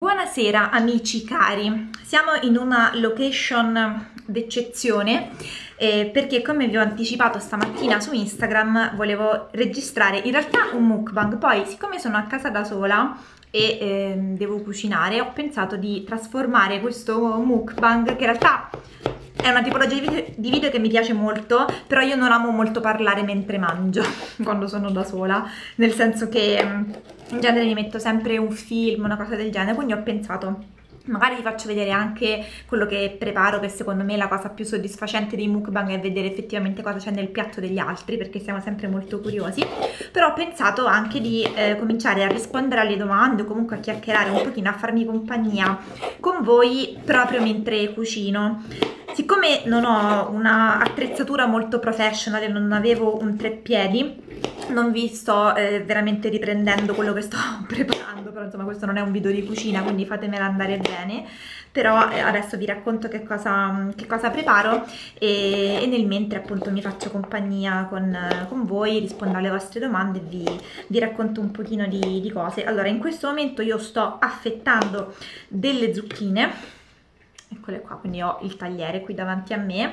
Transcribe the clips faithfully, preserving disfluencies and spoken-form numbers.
Buonasera amici cari, siamo in una location d'eccezione eh, perché, come vi ho anticipato stamattina su Instagram, volevo registrare in realtà un mukbang. Poi, siccome sono a casa da sola e eh, devo cucinare, ho pensato di trasformare questo mukbang, che in realtà è una tipologia di video, di video che mi piace molto, però io non amo molto parlare mentre mangio quando sono da sola, nel senso che in genere mi metto sempre un film, una cosa del genere, quindi ho pensato magari vi faccio vedere anche quello che preparo, che secondo me la cosa più soddisfacente dei mukbang è vedere effettivamente cosa c'è nel piatto degli altri, perché siamo sempre molto curiosi. Però ho pensato anche di eh, cominciare a rispondere alle domande o comunque a chiacchierare un pochino, a farmi compagnia con voi proprio mentre cucino. Siccome non ho una attrezzatura molto professional e non avevo un treppiedi, non vi sto eh, veramente riprendendo quello che sto preparando, però insomma questo non è un video di cucina, quindi fatemela andare bene. Però eh, adesso vi racconto che cosa, che cosa preparo e, e nel mentre appunto mi faccio compagnia con, con voi, rispondo alle vostre domande e vi, vi racconto un pochino di, di cose. Allora, in questo momento io sto affettando delle zucchine. Eccole qua, quindi ho il tagliere qui davanti a me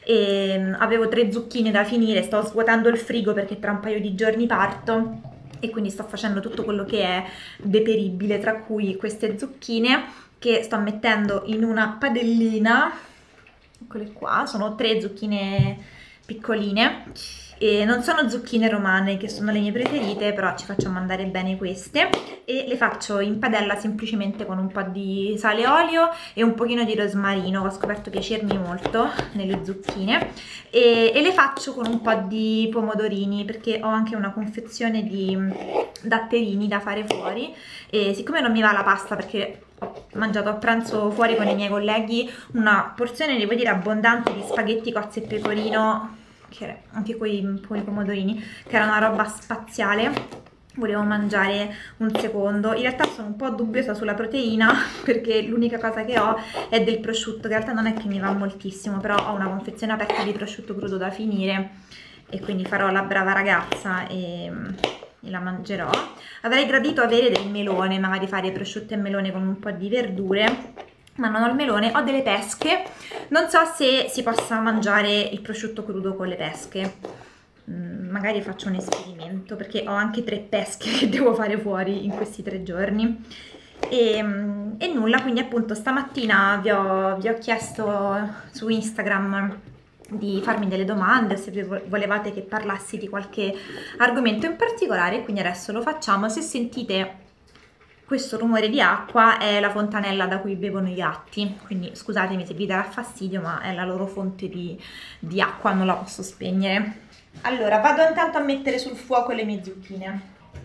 e avevo tre zucchine da finire, sto svuotando il frigo perché tra un paio di giorni parto e quindi sto facendo tutto quello che è deperibile, tra cui queste zucchine che sto mettendo in una padellina. Eccole qua, sono tre zucchine piccoline e non sono zucchine romane, che sono le mie preferite, però ci facciamo andare bene queste e le faccio in padella semplicemente con un po' di sale e olio e un pochino di rosmarino. Ho scoperto piacermi molto nelle zucchine e, e le faccio con un po' di pomodorini, perché ho anche una confezione di datterini da fare fuori e siccome non mi va la pasta, perché ho mangiato a pranzo fuori con i miei colleghi una porzione, devo dire, abbondante di spaghetti, cozze e pecorino, che anche con i pomodorini, che era una roba spaziale, volevo mangiare un secondo. In realtà sono un po' dubbiosa sulla proteina perché l'unica cosa che ho è del prosciutto, che in realtà non è che mi va moltissimo, però ho una confezione aperta di prosciutto crudo da finire e quindi farò la brava ragazza e, e la mangerò. Avrei gradito avere del melone, magari fare prosciutto e melone con un po' di verdure, ma non ho il melone. Ho delle pesche, non so se si possa mangiare il prosciutto crudo con le pesche, mm, magari faccio un esperimento perché ho anche tre pesche che devo fare fuori in questi tre giorni e, e nulla, quindi appunto stamattina vi ho, vi ho chiesto su Instagram di farmi delle domande, se volevate che parlassi di qualche argomento in particolare, quindi adesso lo facciamo. Se sentite questo rumore di acqua è la fontanella da cui bevono i gatti, quindi scusatemi se vi darà fastidio, ma è la loro fonte di, di acqua, non la posso spegnere. Allora, vado intanto a mettere sul fuoco le mie zucchine.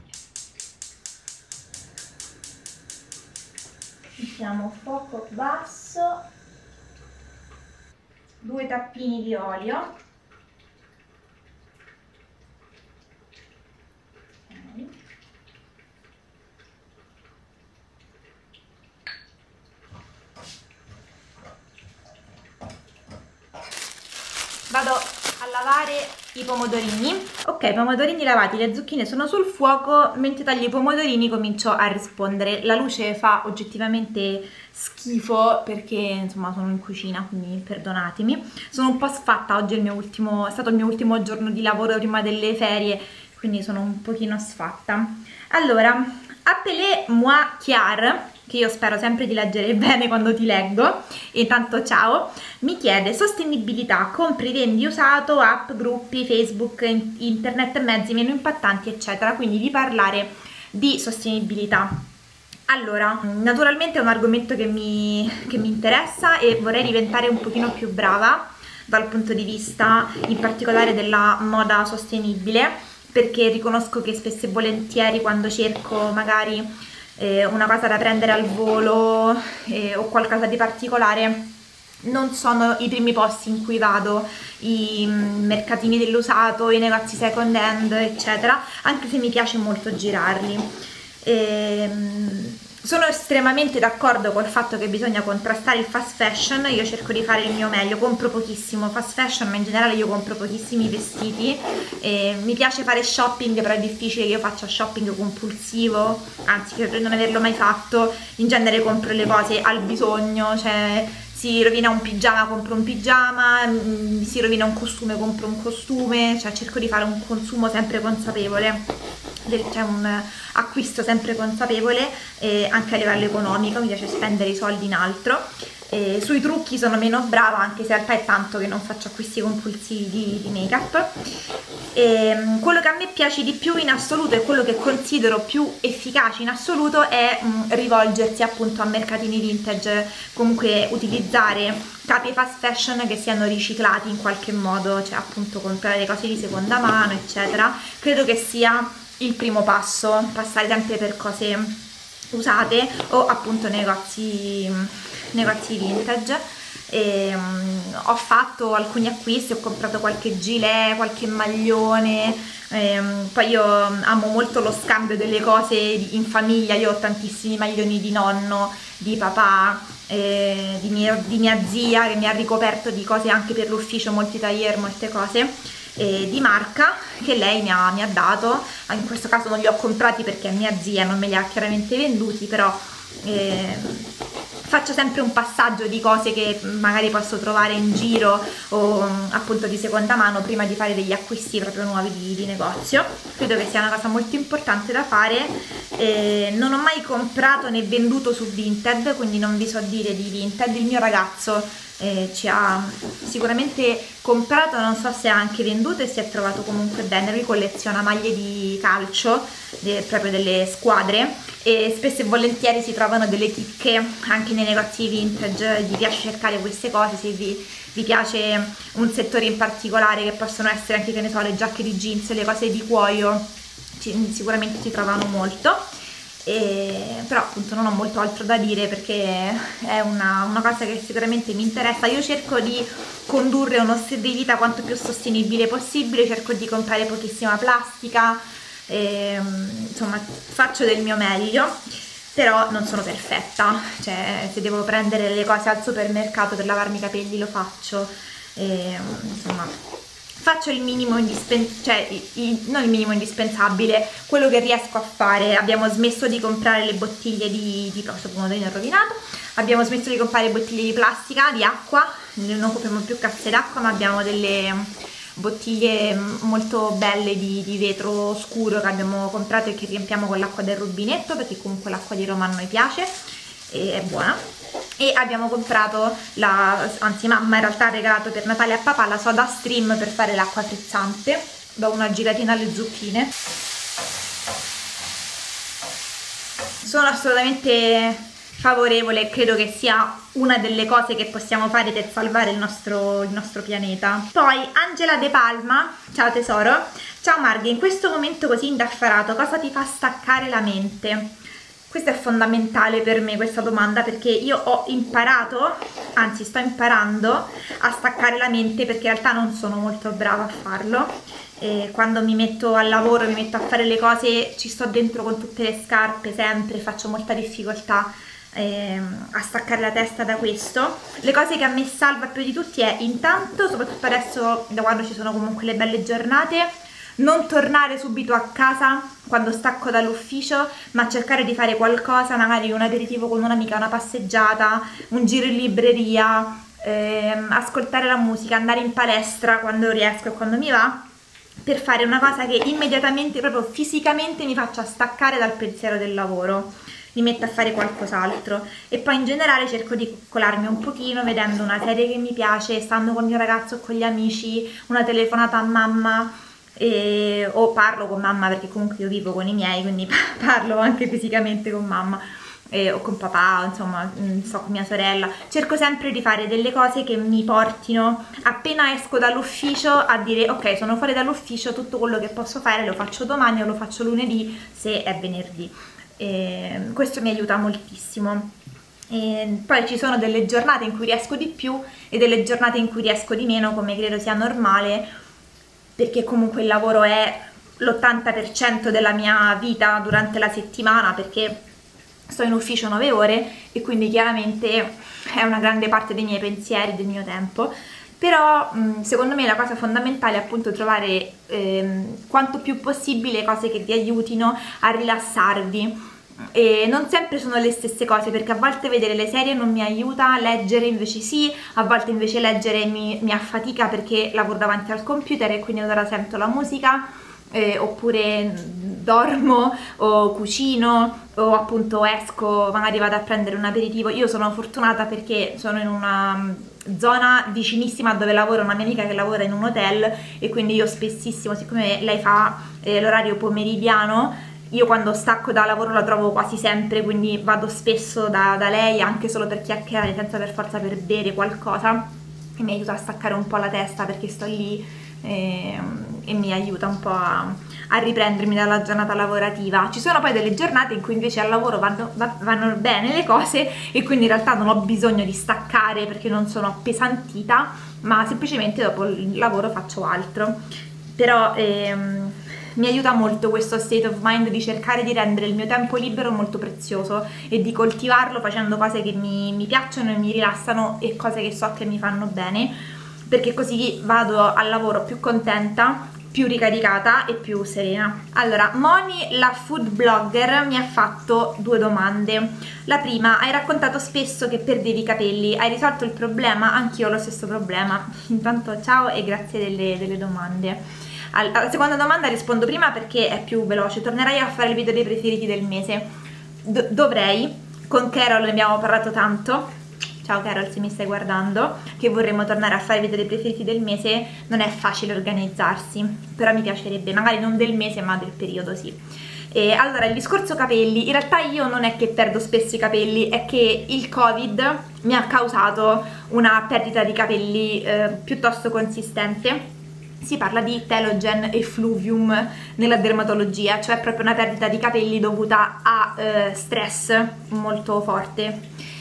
Mettiamo fuoco basso, due tappini di olio. Vado a lavare i pomodorini. Ok, i pomodorini lavati, le zucchine sono sul fuoco, mentre taglio i pomodorini comincio a rispondere. La luce fa oggettivamente schifo perché insomma sono in cucina, quindi perdonatemi. Sono un po' sfatta, oggi è, il mio ultimo, è stato il mio ultimo giorno di lavoro prima delle ferie, quindi sono un pochino sfatta. Allora, appelez-moi Chiar, che io spero sempre di leggere bene quando ti leggo, e intanto ciao, mi chiede sostenibilità, compri, vendi usato, app, gruppi, Facebook, internet, mezzi meno impattanti eccetera, quindi di parlare di sostenibilità. Allora, naturalmente è un argomento che mi, che mi interessa e vorrei diventare un pochino più brava dal punto di vista in particolare della moda sostenibile, perché riconosco che spesso e volentieri quando cerco magari Eh, una cosa da prendere al volo eh, o qualcosa di particolare non sono i primi posti in cui vado, i mm, mercatini dell'usato, i negozi second hand eccetera, anche se mi piace molto girarli. E, Sono estremamente d'accordo col fatto che bisogna contrastare il fast fashion, io cerco di fare il mio meglio, compro pochissimo fast fashion, ma in generale io compro pochissimi vestiti, e mi piace fare shopping, però è difficile che io faccia shopping compulsivo, anzi credo di non averlo mai fatto. In genere compro le cose al bisogno, cioè si rovina un pigiama, compro un pigiama, si rovina un costume, compro un costume, cioè cerco di fare un consumo sempre consapevole. C'è un acquisto sempre consapevole, eh, anche a livello economico, mi piace spendere i soldi in altro. Eh, sui trucchi sono meno brava, anche se in realtà è tanto che non faccio acquisti compulsivi di, di make up. E, quello che a me piace di più in assoluto e quello che considero più efficace in assoluto è mh, rivolgersi appunto a mercatini vintage, comunque utilizzare capi fast fashion che siano riciclati in qualche modo, cioè appunto comprare le cose di seconda mano eccetera. Credo che sia il primo passo, passare sempre per cose usate o appunto negozi, negozi vintage. E, um, ho fatto alcuni acquisti, ho comprato qualche gilet, qualche maglione, e, um, poi io amo molto lo scambio delle cose in famiglia, io ho tantissimi maglioni di nonno, di papà, eh, di, mia, di mia zia che mi ha ricoperto di cose anche per l'ufficio, molti tailleur, molte cose Eh, di marca che lei mi ha, mi ha dato. In questo caso non li ho comprati perché mia zia non me li ha chiaramente venduti, però eh, faccio sempre un passaggio di cose che magari posso trovare in giro o appunto di seconda mano prima di fare degli acquisti proprio nuovi di, di negozio. Credo che sia una cosa molto importante da fare. Eh, non ho mai comprato né venduto su Vinted, quindi non vi so dire di Vinted. Il mio ragazzo Eh, ci ha sicuramente comprato, non so se ha anche venduto e si è trovato comunque bene. Lui colleziona maglie di calcio, de, proprio delle squadre, e spesso e volentieri si trovano delle chicche anche nei negozi vintage. Gli piace cercare queste cose, se vi, vi piace un settore in particolare, che possono essere anche, che ne so, le giacche di jeans, le cose di cuoio, ci, sicuramente si trovano molto. E, però appunto non ho molto altro da dire perché è una, una cosa che sicuramente mi interessa. Io cerco di condurre uno stile di vita quanto più sostenibile possibile, cerco di comprare pochissima plastica, e, insomma faccio del mio meglio, però non sono perfetta, cioè se devo prendere le cose al supermercato per lavarmi i capelli lo faccio, e, insomma faccio il minimo indispensabile, cioè il, il, non il minimo indispensabile, quello che riesco a fare. Abbiamo smesso di comprare le bottiglie di, di questo pomodorino è rovinato, abbiamo smesso di comprare bottiglie di plastica, di acqua, non compriamo più casse d'acqua, ma abbiamo delle bottiglie molto belle di, di vetro scuro che abbiamo comprato e che riempiamo con l'acqua del rubinetto, perché comunque l'acqua di Roma a noi piace e è buona. E abbiamo comprato, la, anzi mamma in realtà ha regalato per Natale a papà la soda stream per fare l'acqua frizzante. Do una giratina alle zucchine. Sono assolutamente favorevole, credo che sia una delle cose che possiamo fare per salvare il nostro, il nostro pianeta. Poi Angela De Palma, ciao tesoro. Ciao Marghe, in questo momento così indaffarato cosa ti fa staccare la mente? Questa è fondamentale per me, questa domanda, perché io ho imparato, anzi sto imparando a staccare la mente, perché in realtà non sono molto brava a farlo. E quando mi metto al lavoro, mi metto a fare le cose, ci sto dentro con tutte le scarpe sempre, faccio molta difficoltà eh, a staccare la testa da questo. Le cose che a me salva più di tutti è, intanto, soprattutto adesso da quando ci sono comunque le belle giornate, non tornare subito a casa quando stacco dall'ufficio, ma cercare di fare qualcosa, magari un aperitivo con un'amica, una passeggiata, un giro in libreria, ehm, ascoltare la musica, andare in palestra quando riesco e quando mi va, per fare una cosa che immediatamente, proprio fisicamente, mi faccia staccare dal pensiero del lavoro, mi metto a fare qualcos'altro. E poi in generale cerco di coccolarmi un pochino vedendo una serie che mi piace, stando con il mio ragazzo o con gli amici, una telefonata a mamma. E, o parlo con mamma, perché comunque io vivo con i miei, quindi parlo anche fisicamente con mamma, e, o con papà, insomma, sto con mia sorella. Cerco sempre di fare delle cose che mi portino, appena esco dall'ufficio, a dire ok, sono fuori dall'ufficio, tutto quello che posso fare lo faccio domani o lo faccio lunedì se è venerdì. E questo mi aiuta moltissimo. E poi ci sono delle giornate in cui riesco di più e delle giornate in cui riesco di meno, come credo sia normale, perché comunque il lavoro è l'ottanta per cento della mia vita durante la settimana, perché sto in ufficio nove ore e quindi chiaramente è una grande parte dei miei pensieri, del mio tempo. Però mh, secondo me la cosa fondamentale è appunto trovare ehm, quanto più possibile cose che vi aiutino a rilassarvi. E non sempre sono le stesse cose, perché a volte vedere le serie non mi aiuta, leggere invece sì, a volte invece leggere mi, mi affatica perché lavoro davanti al computer e quindi allora sento la musica, eh, oppure dormo o cucino o appunto esco, magari vado a prendere un aperitivo. Io sono fortunata perché sono in una zona vicinissima a dove lavora una mia amica che lavora in un hotel e quindi io spessissimo, siccome lei fa eh, l'orario pomeridiano, io quando stacco da lavoro la trovo quasi sempre, quindi vado spesso da, da lei anche solo per chiacchierare senza per forza per bere qualcosa, e mi aiuta a staccare un po' la testa perché sto lì e, e mi aiuta un po' a, a riprendermi dalla giornata lavorativa. Ci sono poi delle giornate in cui invece al lavoro vanno, vanno bene le cose e quindi in realtà non ho bisogno di staccare perché non sono appesantita, ma semplicemente dopo il lavoro faccio altro. Però ehm, mi aiuta molto questo state of mind di cercare di rendere il mio tempo libero molto prezioso e di coltivarlo facendo cose che mi, mi piacciono e mi rilassano e cose che so che mi fanno bene, perché così vado al lavoro più contenta, più ricaricata e più serena. Allora, Moni, la food blogger, mi ha fatto due domande. La prima: hai raccontato spesso che perdevi i capelli, hai risolto il problema? Anch'io ho lo stesso problema. Intanto ciao e grazie delle, delle domande. Alla seconda domanda rispondo prima perché è più veloce. Tornerai a fare il video dei preferiti del mese? D- dovrei, con Carol ne abbiamo parlato tanto. Ciao Carol, se mi stai guardando, che vorremmo tornare a fare i video dei preferiti del mese. Non è facile organizzarsi, però mi piacerebbe, magari non del mese ma del periodo, sì. E allora, il discorso capelli, in realtà io non è che perdo spesso i capelli, è che il Covid mi ha causato una perdita di capelli eh, piuttosto consistente. Si parla di telogen effluvium nella dermatologia, cioè proprio una perdita di capelli dovuta a eh, stress molto forte.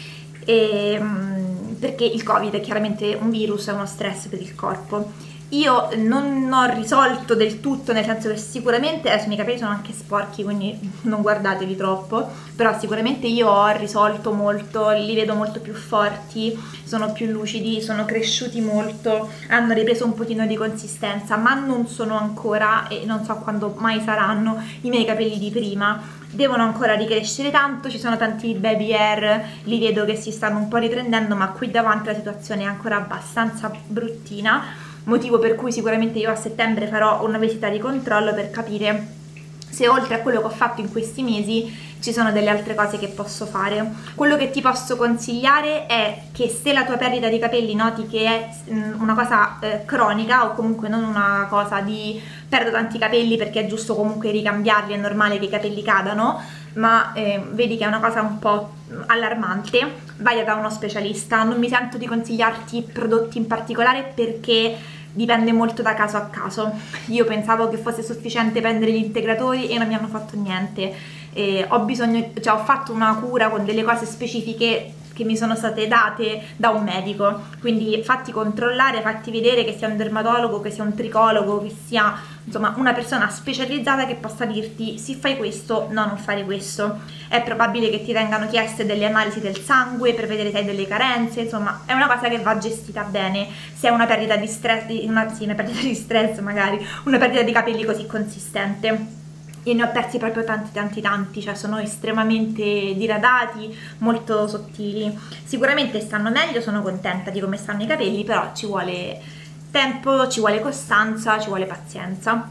E, perché il Covid è chiaramente un virus, è uno stress per il corpo. Io non ho risolto del tutto, nel senso che sicuramente, adesso i miei capelli sono anche sporchi quindi non guardateli troppo, però sicuramente io ho risolto molto, li vedo molto più forti, sono più lucidi, sono cresciuti molto, hanno ripreso un pochino di consistenza, ma non sono ancora, e non so quando mai saranno, i miei capelli di prima. Devono ancora ricrescere tanto, ci sono tanti baby hair, li vedo che si stanno un po' riprendendo, ma qui davanti la situazione è ancora abbastanza bruttina, motivo per cui sicuramente io a settembre farò una visita di controllo per capire se oltre a quello che ho fatto in questi mesi ci sono delle altre cose che posso fare. Quello che ti posso consigliare è che se la tua perdita di capelli noti che è una cosa eh, cronica, o comunque non una cosa di perdo tanti capelli perché è giusto comunque ricambiarli, è normale che i capelli cadano, ma eh, vedi che è una cosa un po' allarmante, vai da uno specialista. Non mi sento di consigliarti prodotti in particolare perché dipende molto da caso a caso. Io pensavo che fosse sufficiente prendere gli integratori e non mi hanno fatto niente. E ho bisogno, cioè ho fatto una cura con delle cose specifiche che mi sono state date da un medico, quindi fatti controllare, fatti vedere, che sia un dermatologo, che sia un tricologo, che sia insomma una persona specializzata che possa dirti sì, fai questo, no, non fare questo. È probabile che ti vengano chieste delle analisi del sangue per vedere se hai delle carenze, insomma è una cosa che va gestita bene. Se è una perdita di stress, una, sì, una perdita di stress magari, una perdita di capelli così consistente. Io ne ho persi proprio tanti tanti tanti, cioè sono estremamente diradati, molto sottili. Sicuramente stanno meglio, sono contenta di come stanno i capelli, però ci vuole tempo, ci vuole costanza, ci vuole pazienza.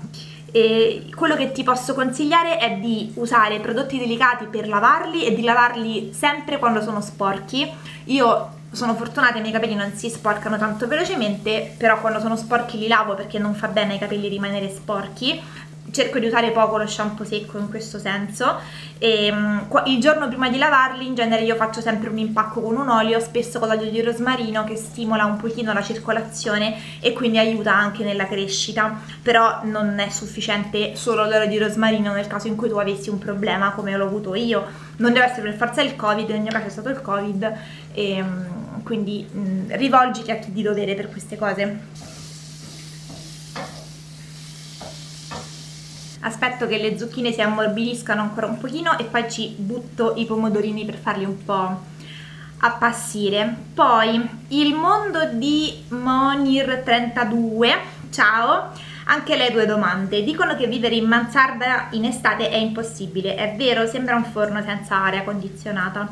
E quello che ti posso consigliare è di usare prodotti delicati per lavarli e di lavarli sempre quando sono sporchi. Io sono fortunata, i miei capelli non si sporcano tanto velocemente, però quando sono sporchi li lavo perché non fa bene ai capelli rimanere sporchi. Cerco di usare poco lo shampoo secco in questo senso e um, il giorno prima di lavarli in genere io faccio sempre un impacco con un olio, spesso con l'olio di rosmarino, che stimola un pochino la circolazione e quindi aiuta anche nella crescita. Però non è sufficiente solo l'olio di rosmarino nel caso in cui tu avessi un problema come l'ho avuto io. Non deve essere per forza il Covid, nel mio caso è stato il Covid e um, quindi um, rivolgiti a chi di dovere per queste cose. aspetto che le zucchine si ammorbidiscano ancora un pochino e poi ci butto i pomodorini per farli un po' appassire. Poi il mondo di Monir trentadue, ciao, anche lei due domande. Dicono che vivere in mansarda in estate è impossibile, è vero? Sembra un forno senza aria condizionata.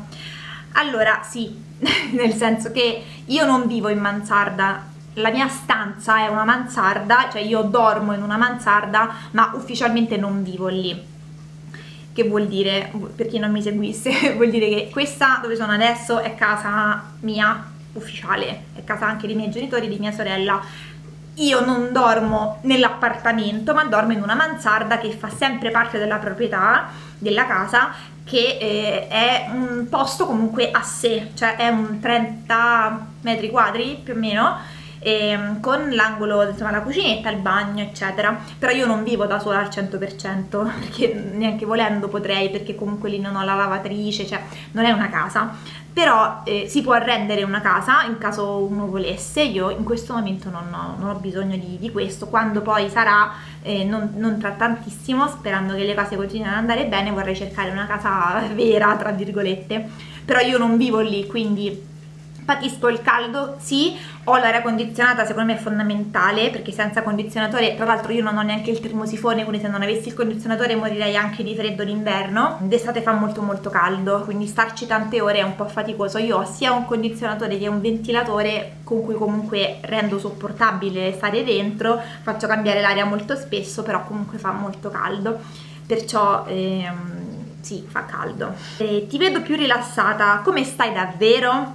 Allora sì, nel senso che io non vivo in mansarda, la mia stanza è una mansarda, cioè io dormo in una mansarda ma ufficialmente non vivo lì. Che vuol dire, per chi non mi seguisse, vuol dire che questa dove sono adesso è casa mia ufficiale, è casa anche dei miei genitori, di mia sorella. Io non dormo nell'appartamento ma dormo in una mansarda che fa sempre parte della proprietà della casa, che eh, è un posto comunque a sé, cioè è un trenta metri quadri più o meno, ehm, con l'angolo, insomma, la cucinetta, il bagno eccetera. Però io non vivo da sola al cento per cento, perché neanche volendo potrei, perché comunque lì non ho la lavatrice, cioè non è una casa. Però eh, si può rendere una casa in caso uno volesse. Io in questo momento non ho, non ho bisogno di, di questo. Quando poi sarà, eh, non, non tra tantissimo, sperando che le cose continuino ad andare bene, vorrei cercare una casa vera, tra virgolette. Però io non vivo lì, quindi patisco il caldo, sì. Ho l'aria condizionata, secondo me è fondamentale, perché senza condizionatore, tra l'altro io non ho neanche il termosifone, quindi se non avessi il condizionatore morirei anche di freddo d'inverno. D'estate fa molto molto caldo, quindi starci tante ore è un po' faticoso. Io ho sia un condizionatore che un ventilatore con cui comunque rendo sopportabile stare dentro, faccio cambiare l'aria molto spesso, però comunque fa molto caldo, perciò ehm, sì, fa caldo. E ti vedo più rilassata, come stai davvero?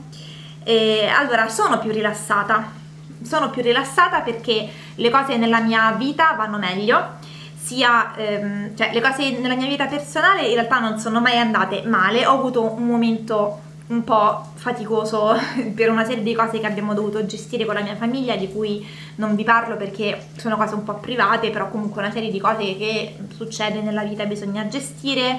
Eh, allora, sono più rilassata, sono più rilassata perché le cose nella mia vita vanno meglio, sia, ehm, cioè le cose nella mia vita personale in realtà non sono mai andate male. Ho avuto un momento un po' faticoso per una serie di cose che abbiamo dovuto gestire con la mia famiglia, di cui non vi parlo perché sono cose un po' private, però comunque una serie di cose che succede nella vita bisogna gestire.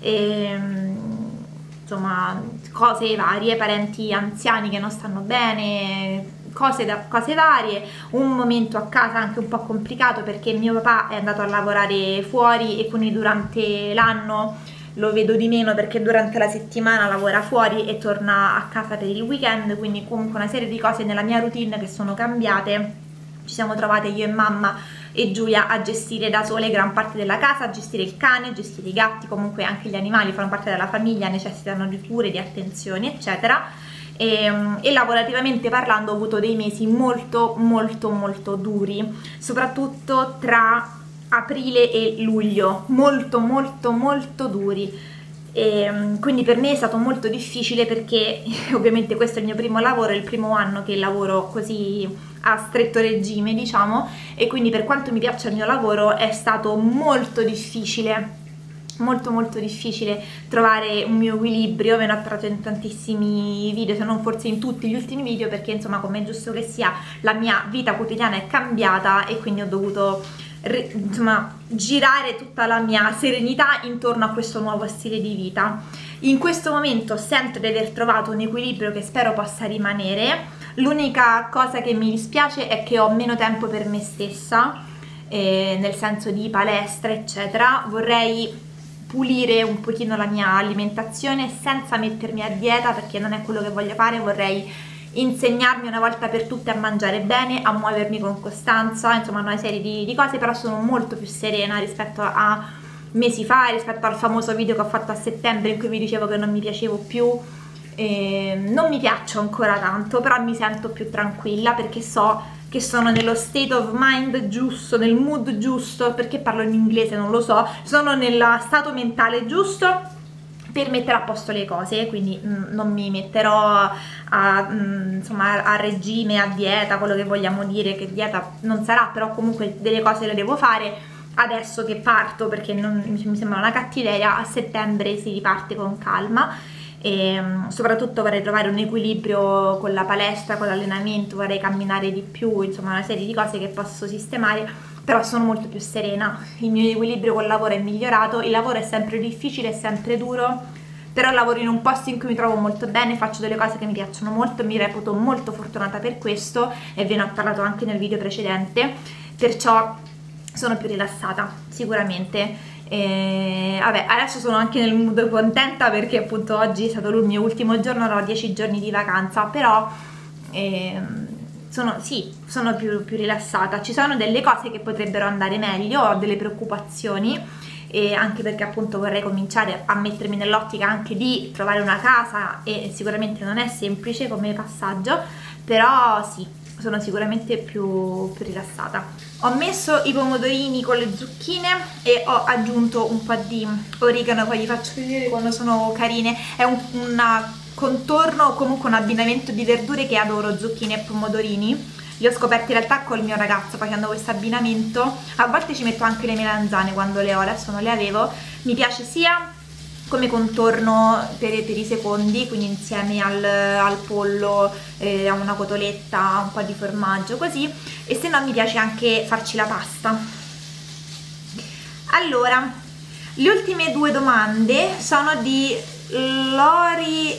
E, insomma, cose varie, parenti anziani che non stanno bene, cose, da, cose varie, un momento a casa anche un po' complicato perché mio papà è andato a lavorare fuori e quindi durante l'anno lo vedo di meno, perché durante la settimana lavora fuori e torna a casa per il weekend, quindi comunque una serie di cose nella mia routine che sono cambiate. Ci siamo trovate io e mamma e Giulia a gestire da sole gran parte della casa, a gestire il cane, a gestire i gatti, comunque anche gli animali fanno parte della famiglia, necessitano di cure, di attenzioni eccetera. E, e lavorativamente parlando ho avuto dei mesi molto molto molto duri, soprattutto tra aprile e luglio, molto molto molto duri. E quindi per me è stato molto difficile, perché ovviamente questo è il mio primo lavoro, è il primo anno che lavoro così a stretto regime, diciamo, e quindi per quanto mi piaccia il mio lavoro è stato molto difficile, molto molto difficile trovare un mio equilibrio. Ve ne ho tratto in tantissimi video, se non forse in tutti gli ultimi video, perché insomma, come è giusto che sia, la mia vita quotidiana è cambiata e quindi ho dovuto insomma girare tutta la mia serenità intorno a questo nuovo stile di vita. In questo momento sento di aver trovato un equilibrio che spero possa rimanere. L'unica cosa che mi dispiace è che ho meno tempo per me stessa, eh, nel senso di palestra eccetera. Vorrei pulire un pochino la mia alimentazione senza mettermi a dieta, perché non è quello che voglio fare. Vorrei insegnarmi una volta per tutte a mangiare bene, a muovermi con costanza, insomma una serie di, di cose. Però sono molto più serena rispetto a mesi fa, rispetto al famoso video che ho fatto a settembre in cui vi dicevo che non mi piacevo più. Eh, non mi piaccio ancora tanto, però mi sento più tranquilla perché so che sono nello state of mind giusto, nel mood giusto, perché parlo in inglese non lo so, sono nello stato mentale giusto per mettere a posto le cose, quindi mh, non mi metterò a, mh, insomma, a regime, a dieta, quello che vogliamo dire, che dieta non sarà, però comunque delle cose le devo fare adesso che parto, perché non, mi sembra una cattiveria. A settembre si riparte con calma. E soprattutto vorrei trovare un equilibrio con la palestra, con l'allenamento, vorrei camminare di più, insomma una serie di cose che posso sistemare, però sono molto più serena. Il mio equilibrio col lavoro è migliorato, il lavoro è sempre difficile, è sempre duro, però lavoro in un posto in cui mi trovo molto bene, faccio delle cose che mi piacciono molto, mi reputo molto fortunata per questo e ve ne ho parlato anche nel video precedente, perciò sono più rilassata sicuramente. E, vabbè, adesso sono anche nel mood contenta perché appunto oggi è stato il mio ultimo giorno, avrò dieci giorni di vacanza, però ehm, sono, sì, sono più, più rilassata. Ci sono delle cose che potrebbero andare meglio, ho delle preoccupazioni, e anche perché appunto vorrei cominciare a mettermi nell'ottica anche di trovare una casa, e sicuramente non è semplice come passaggio, però sì, sono sicuramente più, più rilassata. Ho messo i pomodorini con le zucchine e ho aggiunto un po' di origano, poi vi faccio vedere quando sono carine. È un una contorno o comunque un abbinamento di verdure che adoro, zucchine e pomodorini. Li ho scoperti in realtà col mio ragazzo facendo questo abbinamento. A volte ci metto anche le melanzane quando le ho, adesso non le avevo. Mi piace sia come contorno per, per i secondi, quindi insieme al, al pollo, eh, a una cotoletta, un po' di formaggio così, e se no mi piace anche farci la pasta. Allora, le ultime due domande sono di Lori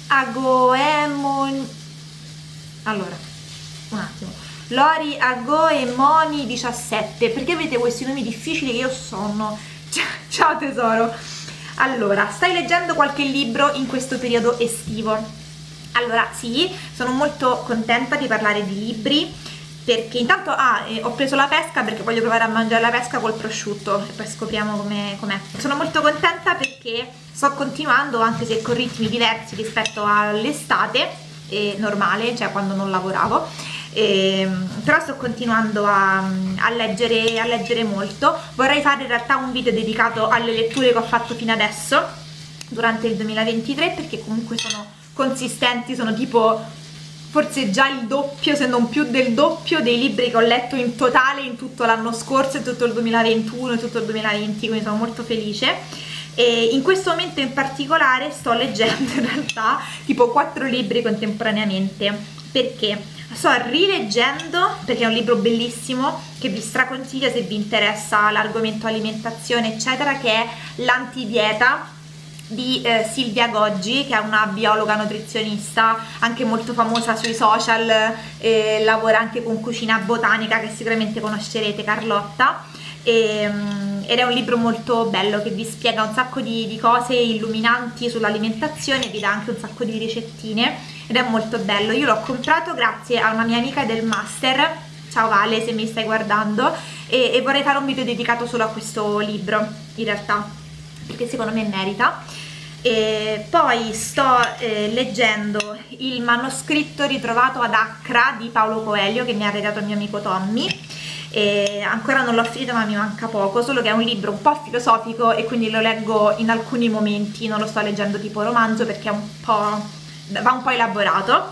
Agoemon. Allora, un attimo. Lori Agoemoni diciassette, perché avete questi nomi difficili che io sono. Ciao tesoro. Allora, stai leggendo qualche libro in questo periodo estivo? Allora sì, sono molto contenta di parlare di libri, perché intanto ah, eh, ho preso la pesca perché voglio provare a mangiare la pesca col prosciutto e poi scopriamo com'è. com'è. Sono molto contenta perché sto continuando, anche se con ritmi diversi rispetto all'estate eh, normale, cioè quando non lavoravo. Eh, però sto continuando a, a, leggere, a leggere molto. Vorrei fare in realtà un video dedicato alle letture che ho fatto fino adesso durante il duemilaventitré, perché comunque sono consistenti, sono tipo forse già il doppio, se non più del doppio dei libri che ho letto in totale in tutto l'anno scorso, in tutto il duemilaventuno e tutto il duemilaventi, quindi sono molto felice. E in questo momento in particolare sto leggendo in realtà tipo quattro libri contemporaneamente, perché sto rileggendo, perché è un libro bellissimo che vi straconsiglio se vi interessa l'argomento alimentazione eccetera, che è L'antidieta di eh, Silvia Goggi, che è una biologa nutrizionista anche molto famosa sui social, eh, lavora anche con Cucina Botanica, che sicuramente conoscerete, Carlotta. E, um, ed è un libro molto bello che vi spiega un sacco di, di cose illuminanti sull'alimentazione, vi dà anche un sacco di ricettine ed è molto bello. Io l'ho comprato grazie a una mia amica del master, ciao Vale se mi stai guardando, e, e vorrei fare un video dedicato solo a questo libro in realtà, perché secondo me merita. E poi sto eh, leggendo il manoscritto ritrovato ad Accra di Paolo Coelho, che mi ha regalato il mio amico Tommy. E ancora non l'ho finito ma mi manca poco, solo che è un libro un po' filosofico e quindi lo leggo in alcuni momenti, non lo sto leggendo tipo romanzo perché è un po', va un po' elaborato.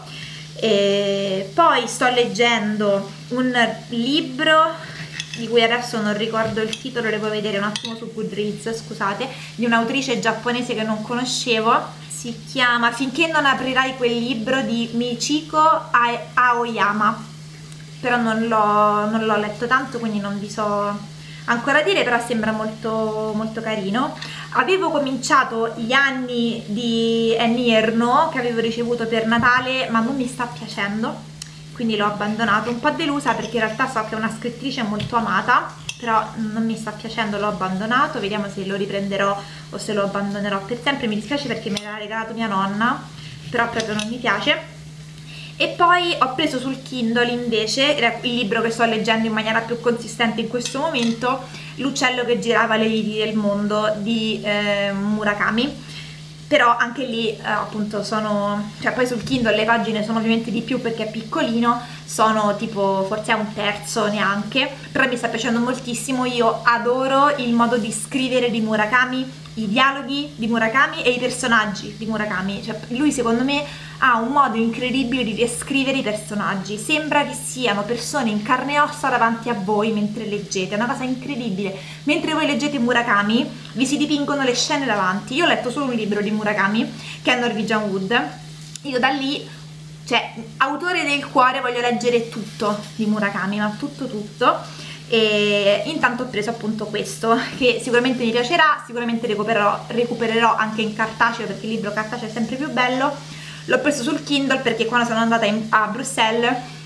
E poi sto leggendo un libro di cui adesso non ricordo il titolo, devo vedere un attimo su Goodreads, scusate, di un'autrice giapponese che non conoscevo, si chiama Finché non aprirai quel libro di Michiko Aoyama, però non l'ho letto tanto quindi non vi so ancora dire, però sembra molto, molto carino. Avevo cominciato Gli anni di Annie Ernaux che avevo ricevuto per Natale, ma non mi sta piacendo, quindi l'ho abbandonato, un po' delusa perché in realtà so che è una scrittrice molto amata, però non mi sta piacendo, l'ho abbandonato. Vediamo se lo riprenderò o se lo abbandonerò per sempre. Mi dispiace perché me l'ha regalato mia nonna, però proprio non mi piace. E poi ho preso sul Kindle invece, era il libro che sto leggendo in maniera più consistente in questo momento, L'uccello che girava le liti del mondo di eh, Murakami. Però anche lì eh, appunto sono, cioè poi sul Kindle le pagine sono ovviamente di più perché è piccolino, sono tipo forse a un terzo neanche, però mi sta piacendo moltissimo. Io adoro il modo di scrivere di Murakami, i dialoghi di Murakami e i personaggi di Murakami, cioè lui secondo me ha un modo incredibile di descrivere i personaggi, sembra che siano persone in carne e ossa davanti a voi mentre leggete, è una cosa incredibile. Mentre voi leggete Murakami vi si dipingono le scene davanti. Io ho letto solo un libro di Murakami che è Norwegian Wood, io da lì, cioè autore del cuore, voglio leggere tutto di Murakami, ma tutto tutto. E intanto ho preso appunto questo che sicuramente mi piacerà, sicuramente recupererò, recupererò anche in cartaceo perché il libro cartaceo è sempre più bello. L'ho preso sul Kindle perché quando sono andata in, a Bruxelles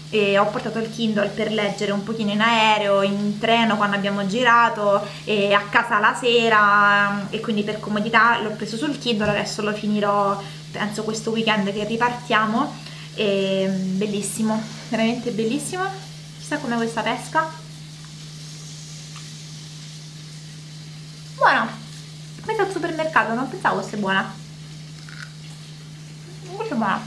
e ho portato il Kindle per leggere un pochino in aereo, in treno quando abbiamo girato, e a casa la sera, e quindi per comodità l'ho preso sul Kindle. Adesso lo finirò penso questo weekend che ripartiamo. E bellissimo, veramente bellissimo. Chissà com'è questa pesca. Buona, questa al supermercato, non pensavo fosse buona, molto buona.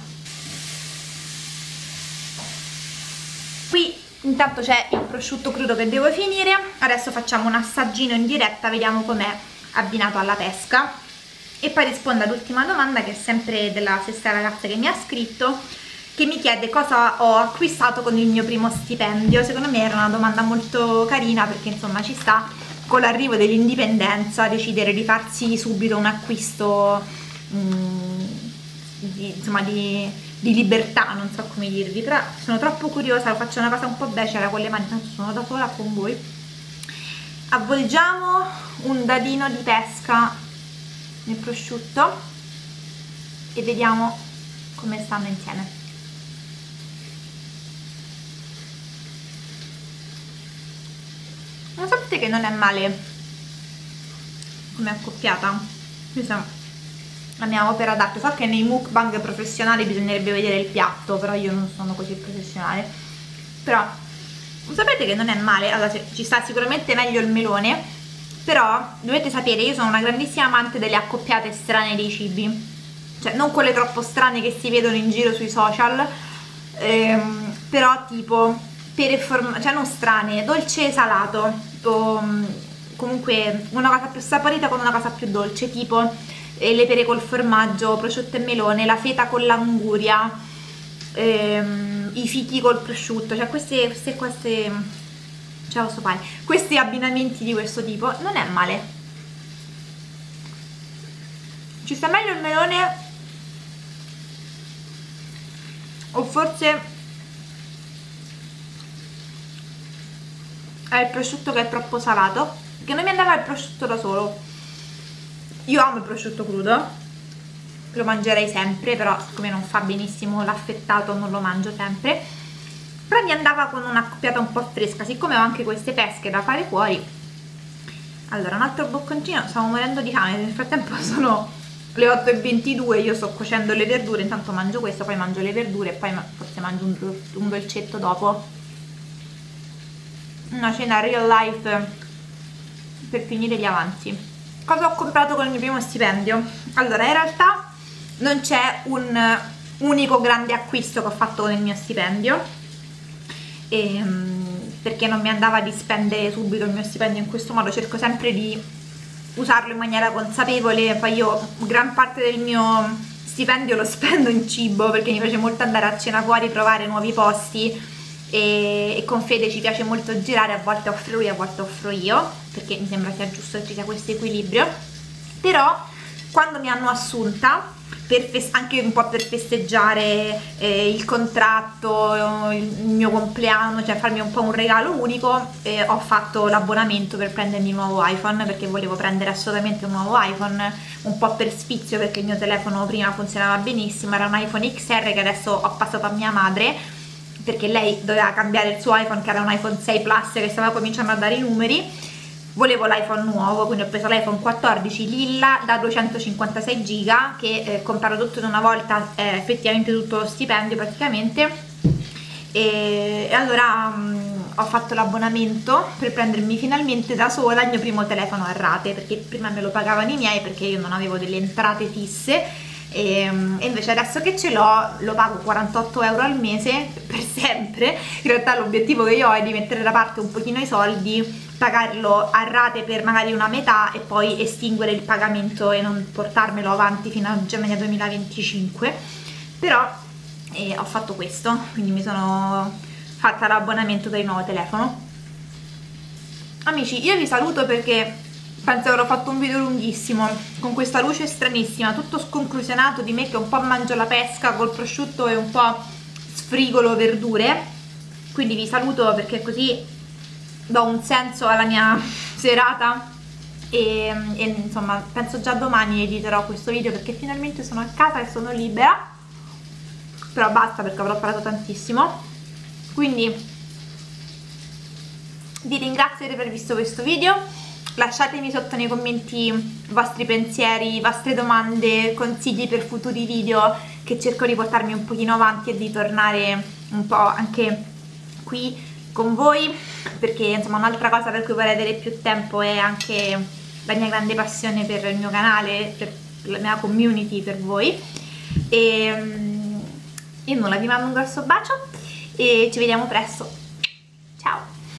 Qui intanto c'è il prosciutto crudo che devo finire. Adesso facciamo un assaggino in diretta, vediamo com'è abbinato alla pesca, e poi rispondo all'ultima domanda, che è sempre della stessa ragazza che mi ha scritto, che mi chiede cosa ho acquistato con il mio primo stipendio. Secondo me era una domanda molto carina, perché insomma ci sta, con l'arrivo dell'indipendenza, decidere di farsi subito un acquisto mm, di, insomma di, di libertà, non so come dirvi, però sono troppo curiosa, faccio una cosa un po' becera con le mani, tanto sono da sola con voi. Avvolgiamo un dadino di pesca nel prosciutto e vediamo come stanno insieme. Non sapete che non è male come accoppiata? Questa è la mia opera d'arte. So che nei mukbang professionali bisognerebbe vedere il piatto, però io non sono così professionale. Però sapete che non è male. Allora, ci sta sicuramente meglio il melone, però dovete sapere, io sono una grandissima amante delle accoppiate strane dei cibi, cioè non quelle troppo strane che si vedono in giro sui social, ehm, però tipo pere e formaggio, cioè non strane, dolce e salato, o comunque una cosa più saporita con una cosa più dolce, tipo eh, le pere col formaggio, prosciutto e melone, la feta con l'anguria, ehm, i fichi col prosciutto, cioè queste, queste, queste, ce la posso fare, questi abbinamenti di questo tipo non è male. Ci sta meglio il melone, o forse è il prosciutto che è troppo salato, perché non mi andava il prosciutto da solo. Io amo il prosciutto crudo, lo mangerei sempre, però siccome non fa benissimo l'affettato non lo mangio sempre, però mi andava con un'accoppiata un po' fresca, siccome ho anche queste pesche da fare fuori. Allora, un altro bocconcino, stavo morendo di fame, nel frattempo sono le otto e ventidue, io sto cuocendo le verdure, intanto mangio questo, poi mangio le verdure e poi forse mangio un, un dolcetto dopo. Una cena real life per finire gli avanzi. Cosa ho comprato con il mio primo stipendio? Allora, in realtà non c'è un unico grande acquisto che ho fatto con il mio stipendio, ehm, perché non mi andava di spendere subito il mio stipendio in questo modo, cerco sempre di usarlo in maniera consapevole. Poi io gran parte del mio stipendio lo spendo in cibo, perché mi piace molto andare a cena fuori, provare nuovi posti, e, e con Fede ci piace molto girare, a volte offre lui, a volte offro io, perché mi sembra sia giusto che ci sia questo equilibrio. Però quando mi hanno assunta, per anche un po' per festeggiare eh, il contratto, il mio compleanno, cioè farmi un po' un regalo unico, eh, ho fatto l'abbonamento per prendermi un nuovo iPhone, perché volevo prendere assolutamente un nuovo iPhone, un po' per sfizio, perché il mio telefono prima funzionava benissimo, era un iPhone X R che adesso ho passato a mia madre, perché lei doveva cambiare il suo iPhone, che era un iPhone sei Plus che stava cominciando a dare i numeri. Volevo l'iPhone nuovo, quindi ho preso l'iPhone quattordici lilla da duecentocinquantasei giga, che eh, comprato tutto in una volta è effettivamente tutto lo stipendio praticamente. E, e allora mh, ho fatto l'abbonamento per prendermi finalmente da sola il mio primo telefono a rate, perché prima me lo pagavano i miei, perché io non avevo delle entrate fisse. E, e invece adesso che ce l'ho lo pago quarantotto euro al mese per sempre. In realtà l'obiettivo che io ho è di mettere da parte un pochino i soldi, pagarlo a rate per magari una metà e poi estinguere il pagamento e non portarmelo avanti fino a gennaio duemilaventicinque. Però eh, ho fatto questo, quindi mi sono fatta l'abbonamento per il nuovo telefono. Amici, io vi saluto perché penso che avrò fatto un video lunghissimo con questa luce stranissima, tutto sconclusionato di me che un po' mangio la pesca col prosciutto e un po' sfrigolo verdure. Quindi vi saluto perché così do un senso alla mia serata e, e insomma penso già domani editerò questo video, perché finalmente sono a casa e sono libera. Però basta, perché avrò parlato tantissimo. Quindi vi ringrazio di aver visto questo video, lasciatemi sotto nei commenti i vostri pensieri, vostre domande, consigli per futuri video, che cerco di portarmi un pochino avanti e di tornare un po' anche qui con voi, perché insomma un'altra cosa per cui vorrei avere più tempo è anche la mia grande passione per il mio canale, per la mia community, per voi. E, e nulla, vi mando un grosso bacio e ci vediamo presto.